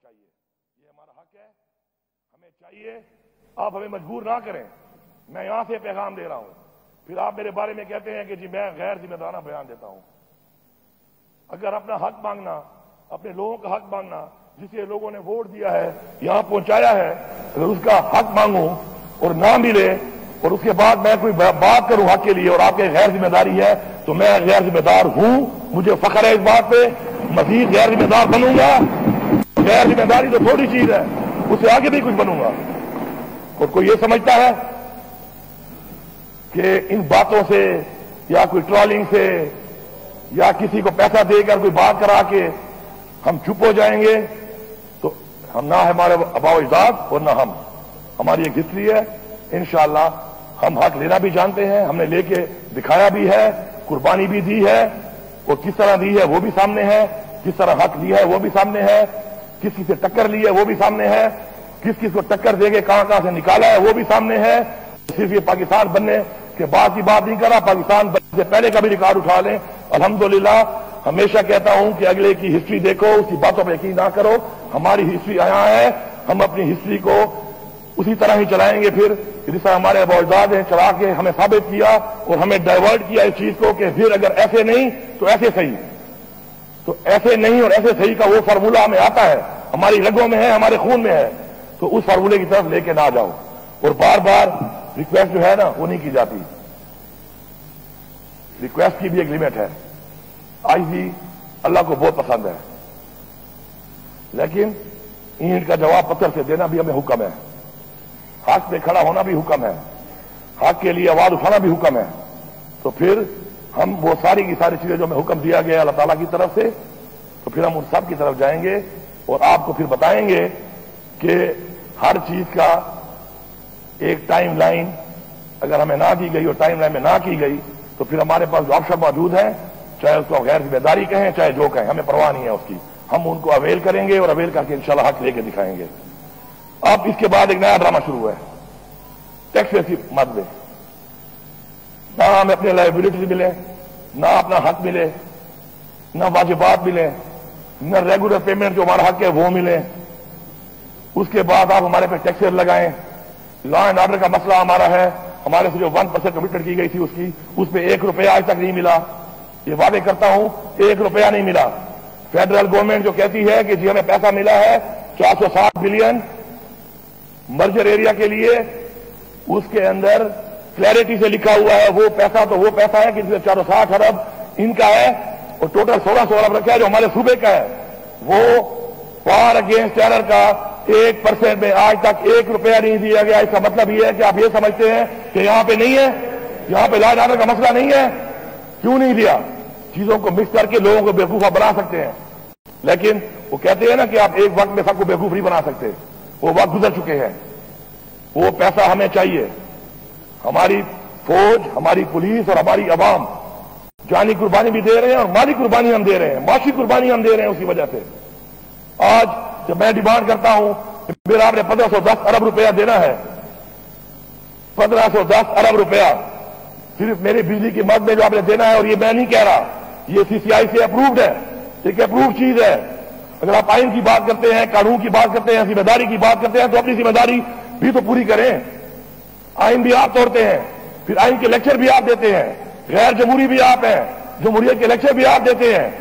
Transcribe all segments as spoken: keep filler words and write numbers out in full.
چاہیے، یہ ہمارا حق ہے، ہمیں چاہیے، آپ ہمیں مجبور نہ کریں. میں یہاں سے پیغام دے رہا ہوں. پھر آپ میرے بارے میں کہتے ہیں کہ جی میں غیر ذمہ دارانہ بیان دیتا ہوں. اگر اپنا حق مانگنا، اپنے لوگوں کا حق مانگنا، جسے لوگوں نے ووٹ دیا ہے، یہاں پہنچایا ہے، اگر اس کا حق مانگوں اور نہ ملے اور اس کے بعد میں کوئی بات کروں حق کے لیے اور آپ کے غیر ذمہ داری ہے، تو میں غیر ذمہ دار ہوں. مجھے فخر ہے اس بات پہ، مزید غیر ذمہ دار بنوں گا. غیر ذمہ داری تو تھوڑی چیز ہے، اس سے آگے بھی کچھ بنوں گا. اور کوئی یہ سمجھتا ہے کہ ان باتوں سے یا کوئی ٹرالنگ سے یا کسی کو پیسہ دے کر کوئی بات کرا کے ہم چپ ہو جائیں گے، تو ہم نہ ہمارے آباء و اجداد اور نہ ہم. ہماری ایک ہسٹری ہے، انشاءاللہ ہم حق لینا بھی جانتے ہیں، ہم نے لے کے دکھایا بھی ہے، قربانی بھی دی ہے، اور کس طرح دی ہے وہ بھی سامنے ہے، کس طرح حق لیا ہے وہ بھی سامنے ہے، کس کس سے ٹکر لی ہے وہ بھی سامنے ہے، کس کس کو ٹکر دے کے کہاں کہاں سے نکالا ہے وہ بھی سامنے ہے. صرف یہ پاکستان بننے کے بعد کی بات نہیں کر رہا، پاکستان بننے سے پہلے کا بھی ریکارڈ اٹھا لیں. الحمدللہ ہمیشہ کہتا ہوں کہ اگلے کی ہسٹری دیکھو، اس کی باتوں پہ یقین نہ کرو. ہماری ہسٹری یہاں ہے، ہم اپنی ہسٹری کو اسی طرح ہی چلائیں گے. پھر جس طرح ہمارے آباء و اجداد ہیں چلا کے ہمیں ثابت کیا اور ہمیں ڈائیورٹ کیا اس چیز کو کہ پھر اگر ایسے نہیں تو ایسے صحیح، تو ایسے نہیں اور ایسے صحیح کا وہ فارمولہ ہمیں آتا ہے، ہماری رگوں میں ہے، ہمارے خون میں ہے. تو اس فارمولے کی طرف لے کے نہ جاؤ. اور بار بار ریکویسٹ جو ہے نا وہ نہیں کی جاتی. ریکویسٹ کی بھی ایک لمٹ ہے. آج بھی اللہ کو بہت پسند ہے، لیکن اینٹ کا جواب پتھر سے دینا بھی ہمیں حکم ہے. حق پہ کھڑا ہونا بھی حکم ہے، حق کے لیے آواز اٹھانا بھی حکم ہے. تو پھر ہم وہ ساری کی ساری چیزیں جو ہمیں حکم دیا گیا اللہ تعالیٰ کی طرف سے، تو پھر ہم ان سب کی طرف جائیں گے اور آپ کو پھر بتائیں گے کہ ہر چیز کا ایک ٹائم لائن اگر ہمیں نہ دی گئی اور ٹائم لائن میں نہ کی گئی تو پھر ہمارے پاس جو آپشن موجود ہیں، چاہے اس کو غیر ذمہ داری کہیں چاہے جو کہیں، ہمیں پرواہ نہیں ہے اس کی. ہم ان کو اویل کریں گے اور اویل کر کے انشاءاللہ حق لے کے دکھائیں گے. اب اس کے بعد ایک نیا ڈرامہ شروع ہے، ٹیکس ایسی مت دے. نہ ہمیں اپنے لائبلٹی ملے، نہ اپنا حق ملے، نہ واجبات ملے، نہ ریگولر پیمنٹ جو ہمارا حق ہے وہ ملے. اس کے بعد آپ ہمارے پہ ٹیکسز لگائیں. لا اینڈ آرڈر کا مسئلہ ہمارا ہے، ہمارے سے جو ون پرسینٹ کمٹمنٹ کی گئی تھی اس کی، اس پہ ایک روپیہ آج تک نہیں ملا. یہ وعدے کرتا ہوں ایک روپیہ نہیں ملا. فیڈرل گورنمنٹ جو کہتی ہے کہ جی ہمیں پیسہ ملا ہے چار سو ساٹھ بلین مرجر ایریا کے لیے، اس کے اندر کلیئرٹی سے لکھا ہوا ہے وہ پیسہ تو وہ پیسہ ہے کہ جس میں چار سو ساٹھ ارب ان کا ہے اور ٹوٹل سولہ سو ارب رکھا ہے جو ہمارے صوبے کا ہے. وہ وار اگینسٹ ٹیرر کا ایک پرسینٹ میں آج تک ایک روپیہ نہیں دیا گیا. اس کا مطلب یہ ہے کہ آپ یہ سمجھتے ہیں کہ یہاں پہ نہیں ہے، یہاں پہ لا اینڈ آرڈر کا مسئلہ نہیں ہے. کیوں نہیں دیا؟ چیزوں کو مکس کر کے لوگوں کو بیوقوفہ بنا سکتے ہیں، لیکن وہ کہتے ہیں نا کہ آپ ایک وقت میں سب کو بیوقوف نہیں بنا سکتے. وہ وقت گزر چکے ہیں. وہ پیسہ ہمیں چاہیے. ہماری فوج، ہماری پولیس اور ہماری عوام جانی قربانی بھی دے رہے ہیں اور مالی قربانی ہم دے رہے ہیں، معاشی قربانی ہم دے رہے ہیں. اسی وجہ سے آج جب میں ڈیمانڈ کرتا ہوں کہ میرا آپ نے پندرہ سو دس ارب روپیہ دینا ہے، پندرہ سو دس ارب روپیہ صرف میری بجلی کی مد میں جو آپ نے دینا ہے، اور یہ میں نہیں کہہ رہا، یہ سی سی آئی سے اپرووڈ ہے، ایک اپرووڈ چیز ہے. اگر آپ آئین کی بات کرتے ہیں، قانون کی بات کرتے ہیں، ذمہ داری کی بات کرتے ہیں تو اپنی ذمہ داری بھی تو پوری کریں. آئین بھی آپ توڑتے ہیں، پھر آئین کے لیکچر بھی آپ دیتے ہیں، غیر جمہوری بھی آپ ہیں، جمہوریت کے لیکچر بھی آپ دیتے ہیں،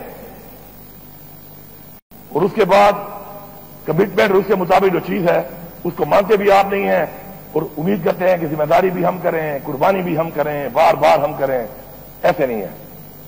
اور اس کے بعد کمٹمنٹ اس کے مطابق جو چیز ہے اس کو مانتے بھی آپ نہیں ہیں اور امید کرتے ہیں کہ ذمہ داری بھی ہم کریں، قربانی بھی ہم کریں، بار بار ہم کریں. ایسے نہیں ہے.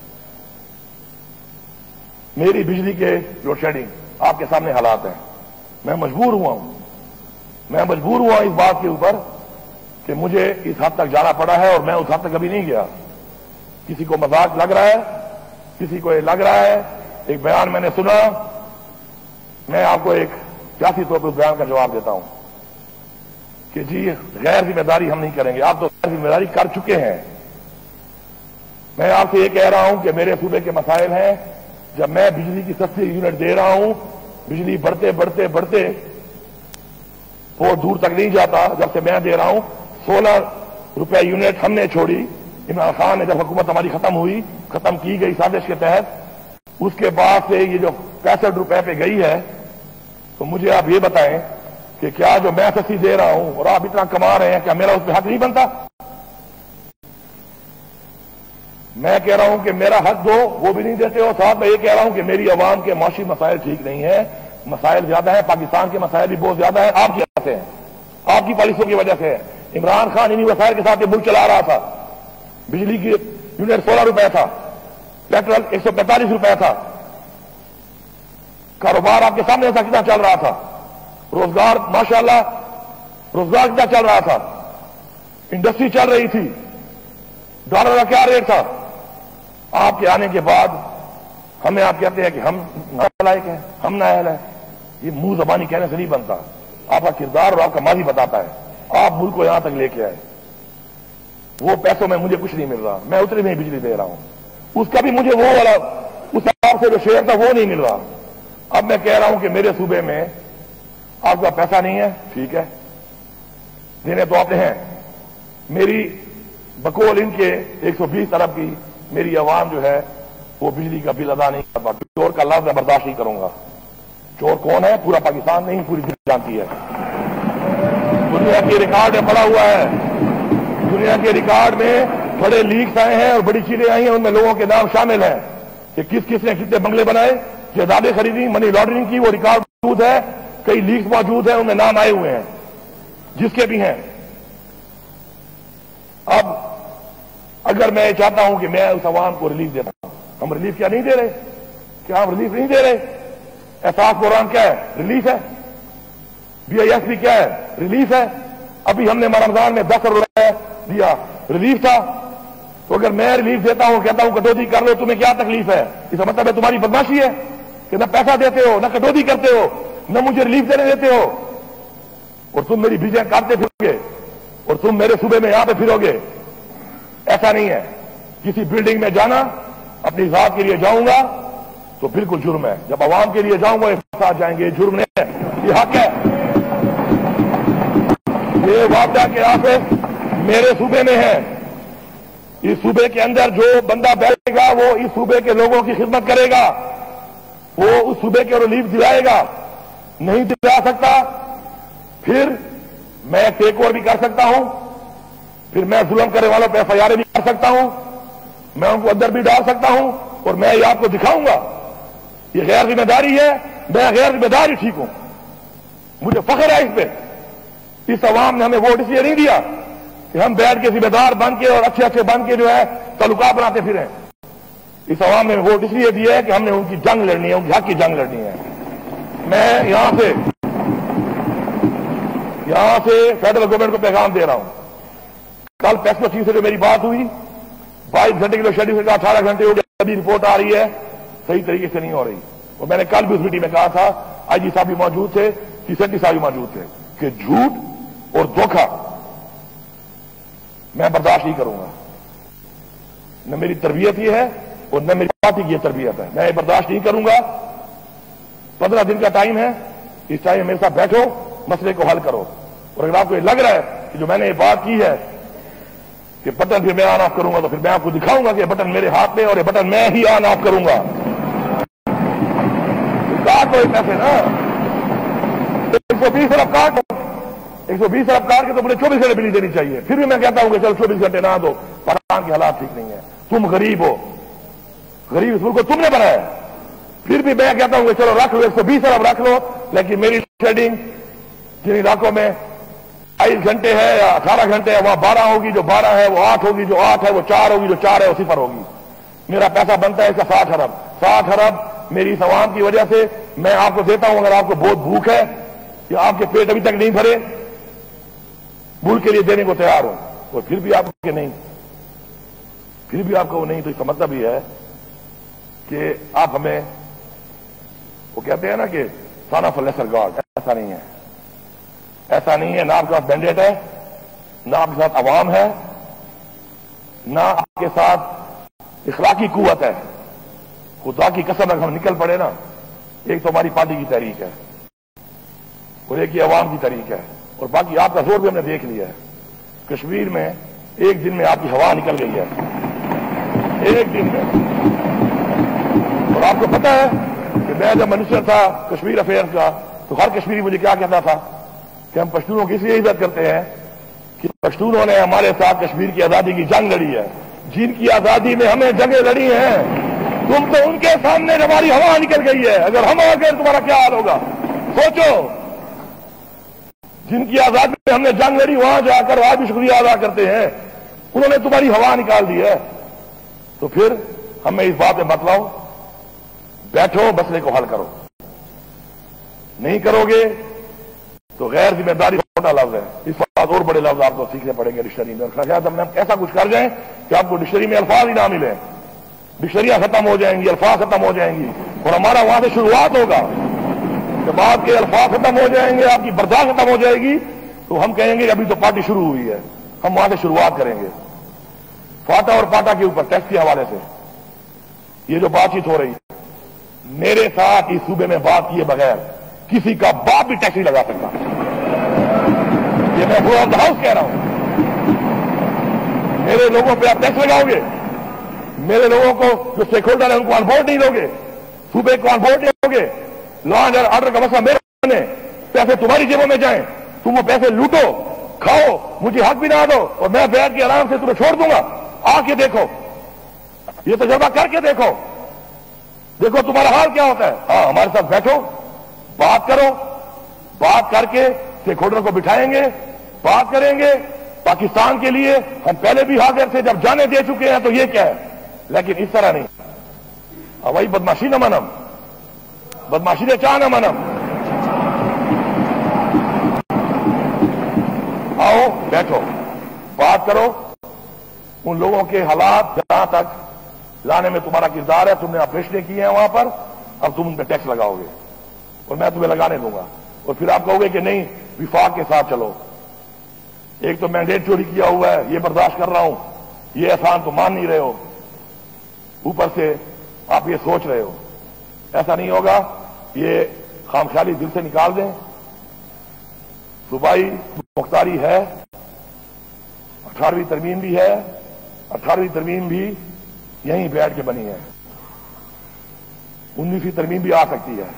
میری بجلی کے لوڈ شیڈنگ آپ کے سامنے حالات ہیں. میں مجبور ہوا ہوں میں مجبور ہوا اس بات کے اوپر کہ مجھے اس حد تک جانا پڑا ہے اور میں اس حد تک کبھی نہیں گیا. کسی کو مذاق لگ رہا ہے، کسی کو یہ لگ رہا ہے. ایک بیان میں نے سنا، میں آپ کو ایک سیاسی طور پر اس بیان کا جواب دیتا ہوں کہ جی غیر ذمہ داری ہم نہیں کریں گے. آپ تو غیر ذمہ داری کر چکے ہیں. میں آپ سے یہ کہہ رہا ہوں کہ میرے صوبے کے مسائل ہیں. جب میں بجلی کی سستی یونٹ دے رہا ہوں، بجلی بڑھتے بڑھتے بڑھتے بہت دور تک نہیں جاتا. جب سے میں دے رہا ہوں سولہ روپے یونٹ ہم نے چھوڑی. عمران خان نے جب حکومت ہماری ختم ہوئی، ختم کی گئی سازش کے تحت، اس کے بعد سے یہ جو پینسٹھ روپے پہ گئی ہے تو مجھے آپ یہ بتائیں کہ کیا جو میں سستی دے رہا ہوں اور آپ اتنا کما رہے ہیں، کیا میرا اس پہ حق نہیں بنتا؟ میں کہہ رہا ہوں کہ میرا حق دو، وہ بھی نہیں دیتے ہو. ساتھ میں یہ کہہ رہا ہوں کہ میری عوام کے معاشی مسائل ٹھیک نہیں ہیں، مسائل زیادہ ہیں، پاکستان کے مسائل بھی بہت زیادہ ہیں. آپ کی وجہ سے ہیں، آپ کی پالیسیوں کی وجہ سے ہے. عمران خان انہی وسائل کے ساتھ یہ ملک چلا رہا تھا. بجلی کی یونٹ سولہ روپے تھا، پیٹرول ایک سو پینتالیس روپے تھا. کاروبار آپ کے سامنے ایسا کتنا چل رہا تھا، روزگار ماشاءاللہ روزگار کتنا چل رہا تھا، انڈسٹری چل رہی تھی، ڈالر کا کیا ریٹ تھا. آپ کے آنے کے بعد ہمیں آپ کہتے ہیں کہ ہم نالائق ہیں، ہم نااہل ہیں. یہ منہ زبانی کہنے سے نہیں بنتا. آپ کا کردار اور آپ کا ماضی بتاتا ہے. آپ ملک کو یہاں تک لے کے آئے. وہ پیسوں میں مجھے کچھ نہیں مل رہا، میں اتنی میں بجلی دے رہا ہوں. اس کا بھی مجھے وہ والا اس حساب سے جو شیئر تھا وہ نہیں مل رہا. اب میں کہہ رہا ہوں کہ میرے صوبے میں آپ کا پیسہ نہیں ہے، ٹھیک ہے، دینے تو آتے ہیں. میری بقول ان کے ایک سو بیس ارب کی میری عوام جو ہے وہ بجلی کا بل ادا نہیں کر پاتی. چور کا لفظ میں برداشت نہیں کروں گا. چور کون ہے پورا پاکستان نہیں پوری دنیا جانتی ہے. دنیا کے ریکارڈ میں پڑا ہوا ہے. دنیا کے ریکارڈ میں بڑے لیکس آئے ہیں اور بڑی چیزیں آئی ہیں، ان میں لوگوں کے نام شامل ہیں کہ کس کس نے کتنے بنگلے بنائے، جائیدادیں خریدی، منی لانڈرنگ کی. وہ ریکارڈ موجود ہے، کئی لیکس موجود ہیں، ان میں نام آئے ہوئے ہیں جس کے بھی ہیں. اب اگر میں چاہتا ہوں کہ میں اس عوام کو ریلیف دیتا ہوں، ہم ریلیف کیا نہیں دے رہے؟ کیا ہم ریلیف نہیں دے رہے؟ احساس پروگرام کیا ہے؟ ریلیف ہے. بی آئی ایس بھی کیا ہے؟ ریلیف ہے. ابھی ہم نے رمضان میں دس کروڑ روپے دیا، ریلیف تھا. تو اگر میں ریلیف دیتا ہوں، کہتا ہوں کٹوتی کر لو، تمہیں کیا تکلیف ہے؟ اس کا مطلب ہے تمہاری بدماشی ہے کہ نہ پیسہ دیتے ہو، نہ کٹوتی کرتے ہو، نہ مجھے ریلیف دینے دیتے ہو، اور تم میری بیجیں کاٹتے پھرو گے اور تم میرے صوبے میں یہاں پہ پھرو گے. ایسا نہیں ہے. کسی بلڈنگ میں جانا اپنی ذات کے لیے جاؤں گا تو بالکل جرم ہے. جب عوام کے لیے جاؤں گا ساتھ جائیں گے، جرم نہیں ہے، یہ حق ہے. یہ واقعہ کے آفس میرے صوبے میں ہے. اس صوبے کے اندر جو بندہ بیٹھے گا وہ اس صوبے کے لوگوں کی خدمت کرے گا، وہ اس صوبے کے ریلیف دلائے گا. نہیں دلا سکتا پھر میں ٹیک اوور بھی کر سکتا ہوں، پھر میں ظلم کرنے والوں پہ ایف آئی آر بھی کر سکتا ہوں، میں ان کو اندر بھی ڈال سکتا ہوں، اور میں یہ آپ کو دکھاؤں گا. یہ غیر ذمہ داری ہے، میں غیر ذمہ داری ٹھیک ہوں. مجھے فخر ہے اس پہ. اس عوام نے ہمیں ووٹ اس لیے نہیں دیا کہ ہم بیٹھ کے ذمہ دار بن کے اور اچھے اچھے بن کے جو ہے تعلقات بناتے پھریں. اس عوام نے ووٹ اس لیے دیا ہے کہ ہم نے ان کی جنگ لڑنی ہے، ان کی حق کی جنگ لڑنی ہے. میں یہاں سے یہاں سے فیڈرل گورنمنٹ کو پیغام دے رہا ہوں. کل پیسو چیف سے جو میری بات ہوئی، بائیس گھنٹے کے لیے شیڈیول سے اٹھارہ گھنٹے ہو گئے، ابھی رپورٹ آ رہی ہے صحیح طریقے سے نہیں ہو رہی. اور میں نے کل بھی اس میٹنگ میں کہا تھا، آئی جی صاحب بھی موجود تھے، ٹی سینٹی صاحب بھی موجود تھے، کہ جھوٹ اور دھوکہ میں برداشت نہیں کروں گا. نہ میری تربیت یہ ہے اور نہ میری پارٹی کی یہ تربیت ہے. میں یہ برداشت نہیں کروں گا. پندرہ دن کا ٹائم ہے، اس ٹائم میرے ساتھ بیٹھو، مسئلے کو حل کرو. اور اگر آپ کو یہ لگ رہا ہے کہ جو میں نے یہ بات کی ہے کہ بٹن پھر میں آن آف کروں گا، تو پھر میں آپ کو دکھاؤں گا کہ یہ بٹن میرے ہاتھ میں اور یہ بٹن میں ہی آن آف کروں گا. کاٹ دو پیسے نا، ایک سو بیس ارب کاٹ ایک سو بیس ارب کاٹ کے تو مجھے چوبیس گھنٹے بجلی دینی چاہیے. پھر بھی میں کہتا ہوں کہ چل چوبیس گھنٹے نہ دو، پاکستان کے حالات ٹھیک نہیں ہے. تم غریب ہو، غریب اس ملک کو تم نے بنایا ہے. پھر بھی میں کہتا ہوں کہ چلو رکھ لو، ایک سو بیس ارب رکھ لو، لیکن میری شیڈنگ جن علاقوں میں بائیس گھنٹے ہے یا اٹھارہ گھنٹے ہے وہاں بارہ ہوگی، جو بارہ ہے وہ آٹھ ہوگی، جو آٹھ ہے وہ چار ہوگی، جو چار ہے وہ صفر ہوگی. میرا پیسہ بنتا ہے اس کا ساٹھ ارب ساٹھ ارب میری اس عوام کی وجہ سے میں آپ کو دیتا ہوں. اگر آپ کو بہت بھوک ہے یا آپ کے پیٹ ابھی تک نہیں بھرے، ملک کے لیے دینے کو تیار ہوں، اور پھر بھی آپ کے نہیں پھر بھی آپ کو وہ نہیں، تو اس کا مطلب یہ ہے کہ آپ ہمیں، وہ کہتے ہیں نا کہ سن آف لیسر گاڈ. ایسا نہیں ہے، ایسا نہیں ہے. نہ آپ کے ساتھ مینڈیٹ ہے، نہ آپ کے ساتھ عوام ہے، نہ آپ کے ساتھ اخلاقی قوت ہے. خدا کی قسم اگر ہم نکل پڑے نا، ایک تو ہماری پارٹی کی تحریک ہے اور ایک ہی عوام کی تحریک ہے، اور باقی آپ کا زور بھی ہم نے دیکھ لیا ہے. کشمیر میں ایک دن میں آپ کی ہوا نکل گئی ہے، ایک دن میں. اور آپ کو پتا ہے کہ میں جب منسٹر تھا کشمیر افیئرز کا، تو ہر کشمیری مجھے کیا کہتا تھا کہ ہم پشتونوں کی اس لیے عزت کرتے ہیں کہ پشتونوں نے ہمارے ساتھ کشمیر کی آزادی کی جنگ لڑی ہے، جن کی آزادی میں ہمیں جنگیں لڑی ہیں، تم تو ان کے سامنے ہماری ہوا نکل گئی ہے، اگر ہم آ گئے تمہارا کیا حال ہوگا؟ سوچو، جن کی آزادی میں ہم نے جنگ لڑی وہاں جا کر آج بھی شکریہ ادا کرتے ہیں، انہوں نے تمہاری ہوا نکال دی ہے۔ تو پھر ہمیں اس بات میں مت لاؤ، بیٹھو مسئلے کو حل کرو، نہیں کرو گے تو غیر ذمہ داری چھوٹا لفظ ہے، اس بات اور بڑے لفظ آپ کو سیکھنے پڑیں گے ڈکشنری میں، اور شاید ہم نے ایسا کچھ کر جائیں کہ آپ کو ڈکشنری میں الفاظ ہی نہ ملیں، ڈکشنریاں ختم ہو جائیں گی، الفاظ ختم ہو جائیں گی، اور ہمارا وہاں سے شروعات ہوگا، جب آپ کے الفاظ ختم ہو جائیں گے، آپ کی برداشت ختم ہو جائے گی، تو ہم کہیں گے کہ ابھی تو پارٹی شروع ہوئی ہے، ہم وہاں سے شروعات کریں گے۔ فاٹا اور پاٹا کے اوپر ٹیکس کے حوالے سے یہ جو بات چیت ہو رہی ہے، میرے ساتھ اس صوبے میں بات کیے بغیر کسی کا باپ بھی ٹیکس نہیں لگا سکتا، یہ میں فور آف دا ہاؤس کہہ رہا ہوں۔ میرے لوگوں پہ آپ ٹیکس لگاؤ گے، میرے لوگوں کو جو اسٹیک ہولڈر ہیں ان کو آن بورڈ نہیں دو گے، صوبے کو آن بورڈ نہیں دو گے، لا اینڈ آرڈر کا مسئلہ میرے نے، پیسے تمہاری جیبوں میں جائیں، تم وہ پیسے لوٹو، کھاؤ، مجھے حق بھی نہ دو، اور میں بیٹھ کے آرام سے تمہیں چھوڑ دوں گا۔ آ کے دیکھو، یہ تجربہ کر کے دیکھو، دیکھو تمہارا حال کیا ہوتا ہے۔ ہاں، ہمارے ساتھ بیٹھو، بات کرو، بات کر کے اسٹیک ہولڈر کو بٹھائیں گے، بات کریں گے پاکستان کے لیے۔ ہم پہلے بھی حاضر تھے، جب جانے دے چکے ہیں تو یہ کیا ہے، لیکن اس طرح نہیں، وہی بدماشی نہ منم، بدماشی نے چاہ نہ منم۔ آؤ بیٹھو، بات کرو، ان لوگوں کے حالات جہاں تک لانے میں تمہارا کردار ہے، تم نے آپریشنیں کی ہیں وہاں پر، اب تم ان پہ ٹیکس لگاؤ گے اور میں تمہیں لگانے دوں گا، اور پھر آپ کہو گے کہ نہیں وفاق کے ساتھ چلو، ایک تو مینڈیٹ چوری کیا ہوا ہے، یہ برداشت کر رہا ہوں، یہ احسان تو مان نہیں رہے ہو، اوپر سے آپ یہ سوچ رہے ہو۔ ایسا نہیں ہوگا، یہ خام خیالی دل سے نکال دیں۔ صوبائی مختاری ہے، اٹھارہویں ترمیم بھی ہے، اٹھارہویں ترمیم بھی یہیں بیٹھ کے بنی ہے، انیسویں ترمیم بھی آ سکتی ہے،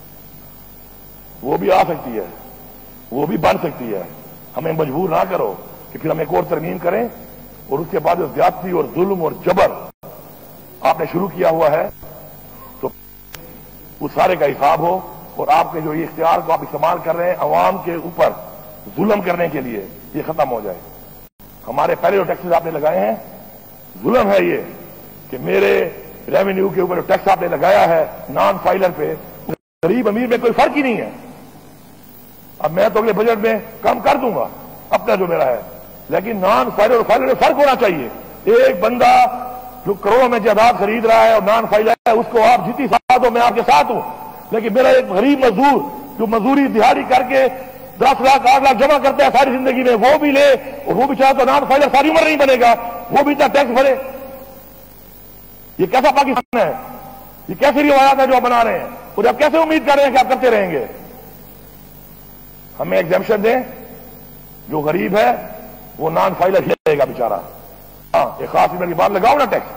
وہ بھی آ سکتی ہے، وہ بھی بن سکتی ہے۔ ہمیں مجبور نہ کرو کہ پھر ہم ایک اور ترمیم کریں، اور اس کے بعد جو زیادتی اور ظلم اور جبر آپ نے شروع کیا ہوا ہے تو اس سارے کا حساب ہو، اور آپ کے جو یہ اختیار کو آپ استعمال کر رہے ہیں عوام کے اوپر ظلم کرنے کے لیے، یہ ختم ہو جائے۔ ہمارے پہلے جو ٹیکسز آپ نے لگائے ہیں، ظلم ہے یہ کہ میرے ریونیو کے اوپر جو ٹیکس آپ نے لگایا ہے نان فائلر پہ، غریب امیر میں کوئی فرق ہی نہیں ہے۔ اب میں تو اگلے بجٹ میں کم کر دوں گا اپنا جو میرا ہے، لیکن نان فائلر اور فائلر میں فرق ہونا چاہیے۔ ایک بندہ جو کروڑوں میں جائیداد خرید رہا ہے اور نان فائلر ہے، اس کو آپ جتنی ساتھ ہو میں آپ کے ساتھ ہوں، لیکن میرا ایک غریب مزدور جو مزدوری دیہاڑی کر کے دس لاکھ آٹھ لاکھ جمع کرتا ہے ساری زندگی میں، وہ بھی لے، اور وہ بھی چاہے تو نان فائلر ساری عمر نہیں بنے گا، وہ بھی اتنا ٹیکس بھرے۔ یہ کیسا پاکستان ہے؟ یہ کیسی روایات ہے جو آپ بنا رہے ہیں، اور آپ کیسے امید کر رہے ہیں کہ آپ کرتے رہیں گے؟ ہمیں ایگزیمپشن دیں، جو غریب ہے وہ نان فائلر لے گا بیچارہ، ہاں ایک خاص عمر کے بعد لگاؤ نا ٹیکس۔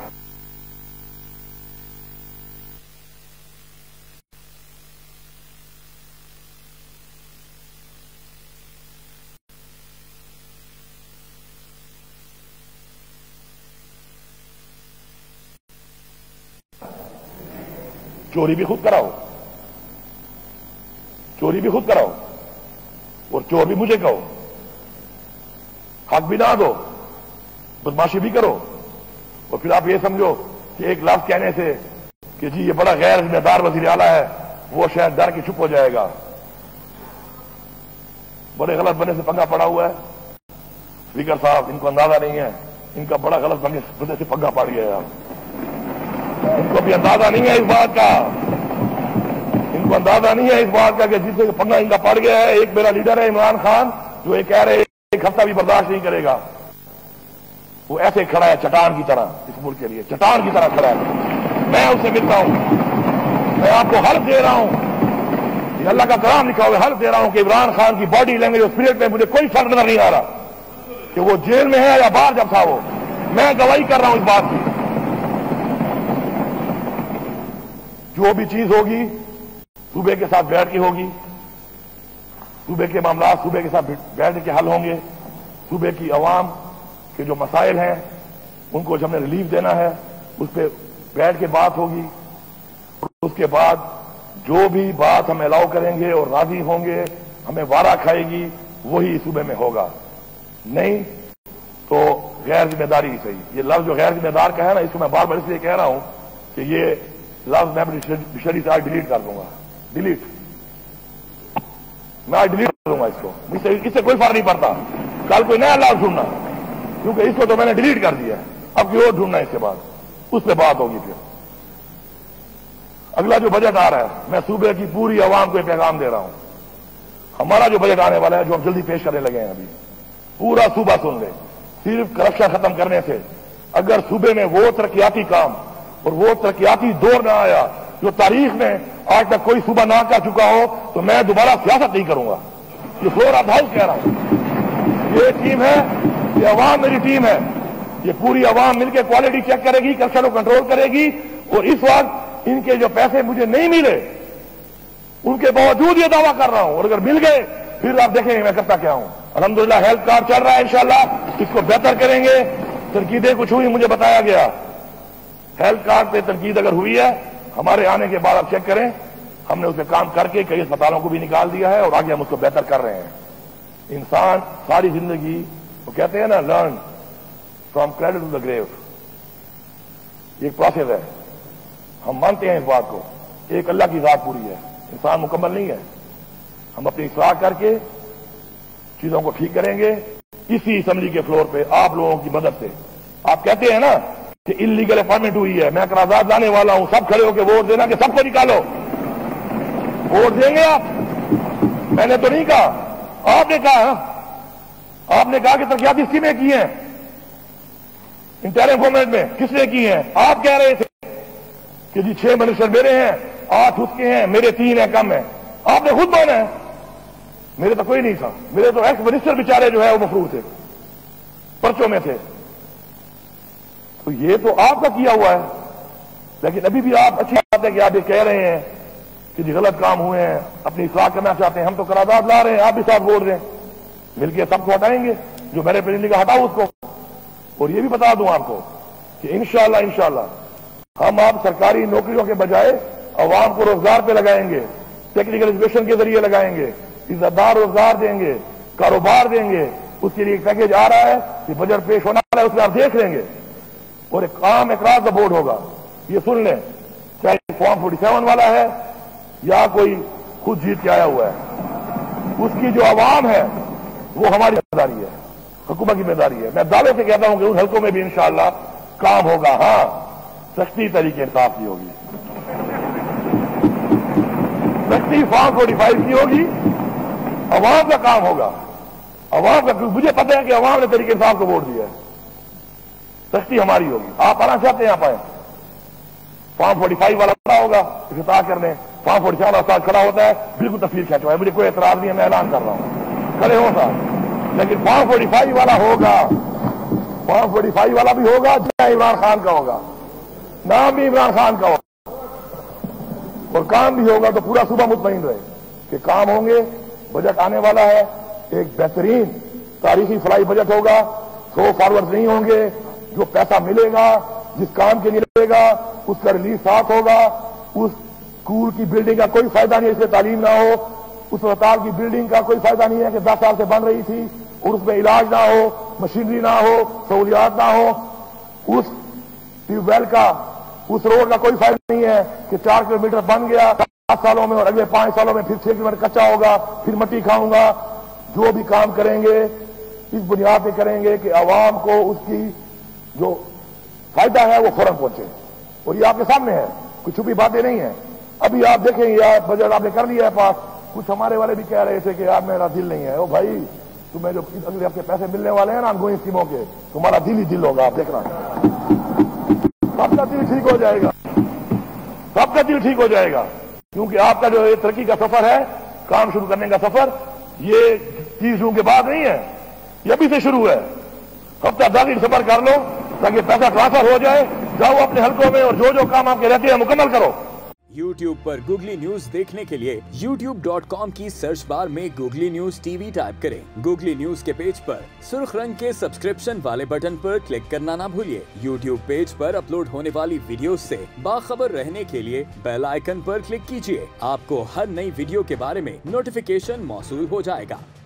چوری بھی خود کراؤ، چوری بھی خود کراؤ، اور چور بھی مجھے کہو، حق بھی نہ دو، بدماشی بھی کرو، اور پھر آپ یہ سمجھو کہ ایک لفظ کہنے سے کہ جی یہ بڑا غیر ذمہ دار وزیر اعلیٰ ہے، وہ شاید ڈر کے چپ ہو جائے گا۔ بڑے غلط بنے سے پنگا پڑا ہوا ہے اسپیکر صاحب، ان کو اندازہ نہیں ہے، ان کا بڑا غلط بنے سے پنگا پڑ گیا ہے، ان کو بھی اندازہ نہیں ہے اس بات کا، ان کو اندازہ نہیں ہے اس بات کا کہ جس سے پنگا ان کا پڑ گیا ہے۔ ایک میرا لیڈر ہے عمران خان، جو یہ کہہ رہے ایک ہفتہ بھی برداشت نہیں کرے گا، وہ ایسے کھڑا ہے چٹان کی طرح، اس ملک کے لیے چٹان کی طرح کھڑا ہے۔ میں اس سے ملتا ہوں، میں آپ کو حلف دے رہا ہوں، یہ اللہ کا کلام لکھا ہوا ہے، حلف دے رہا ہوں کہ عمران خان کی باڈی لینگویج اور اسپرٹ میں مجھے کوئی فرق نظر نہیں آ رہا کہ وہ جیل میں ہے یا باہر جب تھا، وہ میں گواہی کر رہا ہوں اس بات کی۔ جو بھی چیز ہوگی صوبے کے ساتھ بیٹھ کے ہوگی، صوبے کے معاملات صوبے کے ساتھ بیٹھ کے حل ہوں گے، صوبے کی عوام کے جو مسائل ہیں ان کو ہم نے ریلیف دینا ہے، اس پہ بیٹھ کے بات ہوگی، اس کے بعد جو بھی بات ہم الاؤ کریں گے اور راضی ہوں گے، ہمیں وعدہ کھائے گی وہی صوبے میں ہوگا، نہیں تو غیر ذمہ داری ہی صحیح۔ یہ لفظ جو غیر ذمہ دار کا ہے نا، اس کو میں بار بار اس لیے کہہ رہا ہوں کہ یہ لفظ میں اپنی ڈکشنری سے آج ڈیلیٹ کر دوں گا، ڈیلیٹ میں آج ڈیلیٹ کر دوں گا اس کو، اس سے کوئی فرق نہیں پڑتا، کل کوئی نیا لفظ ڈھونڈنا، کیونکہ اس کو تو میں نے ڈیلیٹ کر دیا ہے، اب کوئی اور ڈھونڈنا اس کے بعد، اس پہ بات ہوگی پھر۔ اگلا جو بجٹ آ رہا ہے، میں صوبے کی پوری عوام کو یہ پیغام دے رہا ہوں، ہمارا جو بجٹ آنے والا ہے جو ہم جلدی پیش کرنے لگے ہیں، ابھی پورا صوبہ سن لے، صرف کرپشن ختم کرنے سے اگر صوبے میں وہ ترقیاتی کام اور وہ ترقیاتی دور نہ آیا جو تاریخ میں آج تک کوئی صوبہ نہ کر چکا ہو، تو میں دوبارہ سیاست نہیں کروں گا۔ یہ فلور آف ہاؤس کہہ رہا ہوں، یہ ٹیم ہے، یہ عوام میری ٹیم ہے، یہ پوری عوام مل کے کوالٹی چیک کرے گی، کرپشن کو کنٹرول کرے گی، اور اس وقت ان کے جو پیسے مجھے نہیں ملے ان کے باوجود یہ دعویٰ کر رہا ہوں، اور اگر مل گئے پھر آپ دیکھیں گے میں کرتا کیا ہوں۔ الحمدللہ ہیلتھ کارڈ چل رہا ہے، انشاءاللہ اس کو بہتر کریں گے، تنقیدیں کچھ ہوئی مجھے بتایا گیا، ہیلتھ کارڈ پہ تنقید اگر ہوئی ہے ہمارے آنے کے بعد آپ چیک کریں، ہم نے اس پہ کام کر کے کئی اسپتالوں کو بھی نکال دیا ہے اور آگے ہم اس کو بہتر کر رہے ہیں۔ انسان ساری زندگی وہ کہتے ہیں نا learn from cradle to the grave, یہ ایک پروسیس ہے، ہم مانتے ہیں اس بات کو، ایک اللہ کی ذات پوری ہے، انسان مکمل نہیں ہے، ہم اپنی اصلاح کر کے چیزوں کو ٹھیک کریں گے اسی اسمبلی کے فلور پہ آپ لوگوں کی مدد سے۔ آپ کہتے ہیں نا کہ انلیگل اپائنٹمنٹ ہوئی ہے، میں قرارداد لانے والا ہوں، سب کھڑے ہو کے ووٹ دینا کہ سب کو نکالو، ووٹ دیں گے آپ؟ میں نے تو نہیں کہا، آپ نے کہا، آپ نے کہا کہ ترقیاتی اسکیمیں کی ہیں انٹرم گورنمنٹ میں، کس نے کی ہیں؟ آپ کہہ رہے تھے کہ جی چھ منسٹر میرے ہیں، آٹھ اس کے ہیں، میرے تین ہیں، کم ہیں، آپ نے خود مانا ہے، میرے تو کوئی نہیں تھا، میرے تو ایکس منسٹر بیچارے جو ہے وہ مفروض تھے، پرچوں میں تھے، تو یہ تو آپ کا کیا ہوا ہے، لیکن ابھی بھی آپ اچھی بات ہے کہ آپ یہ کہہ رہے ہیں کہ جی غلط کام ہوئے ہیں، اپنی اصلاح کرنا چاہتے ہیں، ہم تو قرارداد لا رہے ہیں، آپ بھی ساتھ بول رہے ہیں، مل کے سب کو ہٹائیں گے، جو میرے پرندے کا ہٹاؤ اس کو۔ اور یہ بھی بتا دوں آپ کو کہ انشاءاللہ انشاءاللہ ہم آپ سرکاری نوکریوں کے بجائے عوام کو روزگار پہ لگائیں گے، ٹیکنیکل ایجوکیشن کے ذریعے لگائیں گے، عزت دار روزگار دیں گے، کاروبار دیں گے، اس کے لیے ایک پیکیج آ رہا ہے کہ بجٹ پیش ہونا ہے، اس میں آپ دیکھ لیں گے، اور ایک عام اقراض کا بورڈ ہوگا، یہ سن لیں، چاہے فارم فورٹی سیون والا ہے یا کوئی خود جیت کے آیا ہوا ہے، اس کی جو عوام ہے وہ ہماری ذمہ داری ہے، حکومت کی ذمہ داری ہے۔ میں دعوے سے کہتا ہوں کہ ان حلقوں میں بھی انشاءاللہ کام ہوگا، ہاں سختی طریقے انصاف کی ہوگی، سختی فارم فورٹی فائیو کی ہوگی، عوام کا کام ہوگا، عوام کا، مجھے پتہ ہے کہ عوام نے طریقے انصاف کو ووٹ دیا ہے، سختی ہماری ہوگی۔ آپ آنا چاہتے ہیں آپ آئیں، فارم فورٹی فائیو والا کھڑا ہوگا افتتاح کرنے، فارم فورٹی سیون والا کھڑا ہوتا ہے، بالکل تصویر کھینچوائے، مجھے کوئی اعتراض نہیں ہے، میں اعلان کر رہا ہوں، کھڑے ہوں صاحب، لیکن فارم فورٹی فائیو والا ہوگا، فارم فورٹی فائیو والا بھی ہوگا، جہاں عمران خان کا ہوگا، نام بھی عمران خان کا ہوگا، اور کام بھی ہوگا، تو پورا صوبہ مطمئن رہے کہ کام ہوں گے۔ بجٹ آنے والا ہے، ایک بہترین تاریخی فلاحی بجٹ ہوگا، تھرو فارورڈ نہیں ہوں گے، جو پیسہ ملے گا جس کام کے لیے ملے گا اس کا ریلیز ساتھ ہوگا، اس اسکول کی بلڈنگ کا کوئی فائدہ نہیں ہے اس میں تعلیم نہ ہو، اس اسپتال کی بلڈنگ کا کوئی فائدہ نہیں ہے کہ دس سال سے بن رہی تھی اور اس میں علاج نہ ہو، مشینری نہ ہو، سہولیات نہ ہو، اس ٹیوب ویل کا، اس روڈ کا کوئی فائدہ نہیں ہے کہ چار کلو میٹر بن گیا سات سالوں میں اور اگلے پانچ سالوں میں پھر چھ کلو میٹر کچا ہوگا، پھر مٹی کھاؤں گا۔ جو بھی کام کریں گے اس بنیاد پہ کریں گے کہ عوام کو اس کی جو فائدہ ہے وہ فوراً پہنچے، اور یہ آپ کے سامنے ہے، کوئی چھپی باتیں نہیں ہیں۔ ابھی آپ دیکھیں گے بجٹ آپ نے کر لیا ہے پاس، کچھ ہمارے والے بھی کہہ رہے تھے کہ یار میرا دل نہیں ہے، او بھائی تمہیں جو اگلے ہفتے پیسے ملنے والے ہیں نا ان گوئنگ اسکیموں کے، تمہارا دل ہی دل ہوگا، آپ دیکھ رہے ہیں، سب کا دل ٹھیک ہو جائے گا، سب کا دل ٹھیک ہو جائے گا، کیونکہ آپ کا جو یہ ترقی کا سفر ہے، کام شروع کرنے کا سفر، یہ تیس جون کے بعد نہیں ہے، یہ ابھی سے شروع ہے۔ ہفتہ دس دن سفر کر لو تاکہ پیسہ ٹرانسفر ہو جائے، جاؤ اپنے حلقوں میں اور جو جو کام آپ کے رہتے ہیں مکمل کرو۔ YouTube पर गूगली न्यूज देखने के लिए यूट्यूब डॉट कॉम की सर्च बार में गूगली न्यूज टीवी टाइप करें। गूगली न्यूज के पेज पर सुर्ख रंग के सब्सक्रिप्शन वाले बटन पर क्लिक करना ना भूलिए। YouTube पेज पर अपलोड होने वाली वीडियोस से बाखबर रहने के लिए बेल आइकन पर क्लिक कीजिए। आपको हर नई वीडियो के बारे में नोटिफिकेशन मौसूल हो जाएगा।